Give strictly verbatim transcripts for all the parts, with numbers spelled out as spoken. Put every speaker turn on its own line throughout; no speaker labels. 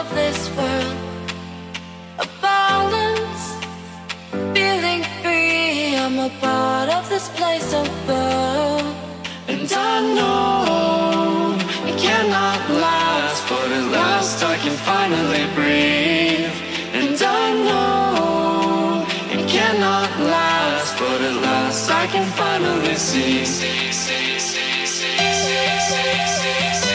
of this world, a balance, feeling free. I'm a part of this place above, and I know it cannot last, but at last I can finally breathe. And I know it cannot last, but at last I can finally see. see, see, see, see, see, see, see, see.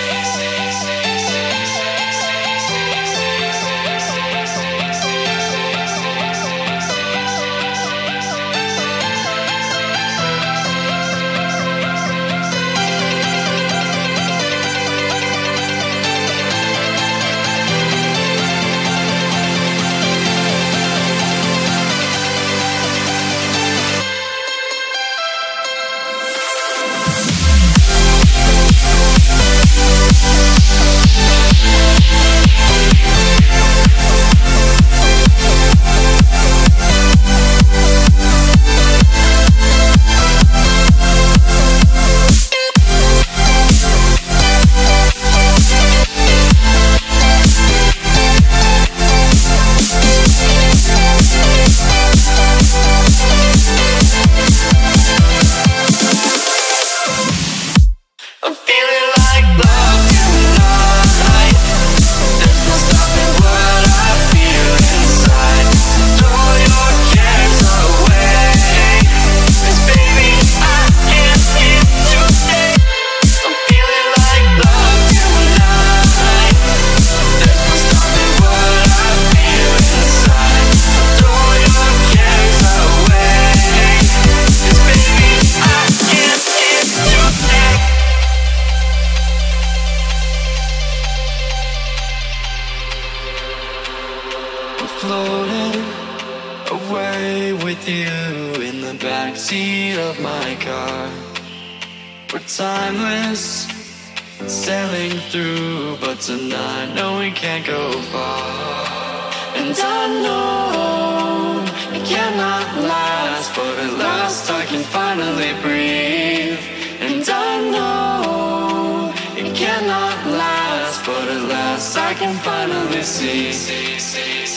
Floating away with you in the backseat of my car. We're timeless, sailing through, but tonight, no, we can't go far. And I know it cannot last, but at last I can finally breathe. And I know it cannot last, but at last I can finally see. see, see